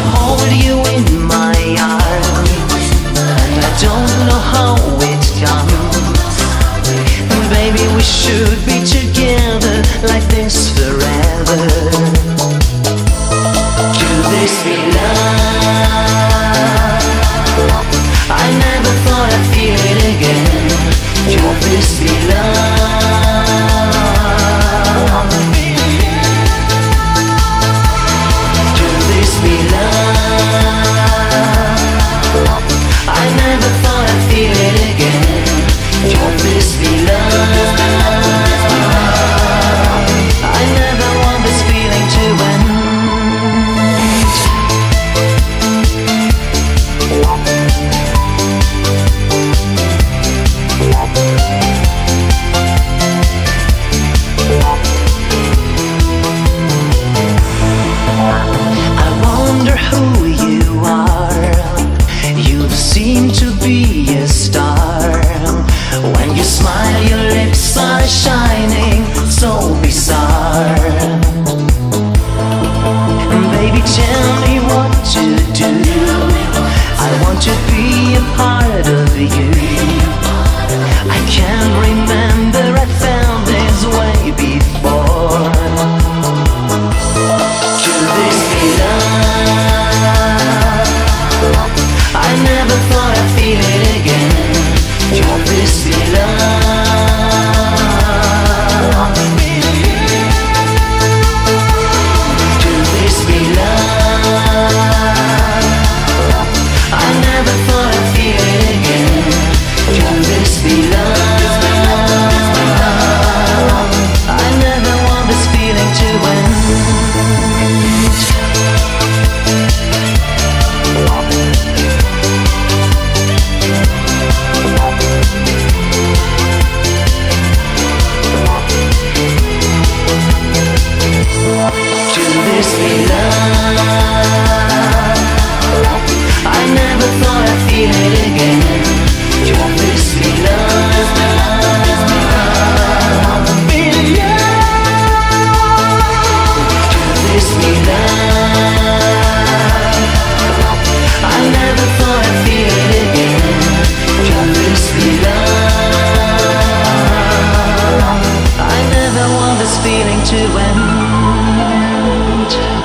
hold you in my arms, and I don't know how it comes. Baby, we should be together like this forever. Could this be love? I never thought I'd feel it again. Could this be love? Could this be love? I never thought I'd feel it again. Could this be love? I never want this feeling to end. I wonder who you are. You seem to be a star. When you smile, your lips are shining, so bizarre. Baby, tell me what to do. I want to be a part of you. I can't remember I felt this way before. Could this be love? I never thought I'd feel it again. Could this be love? Could this be love? I never thought I'd feel it again. Could this be love? I never want this feeling to end. Could this be love? I never thought I'd feel it again. Could this be love? Could this be love? I never thought I'd feel it again. Could this be love? I never want this feeling to end.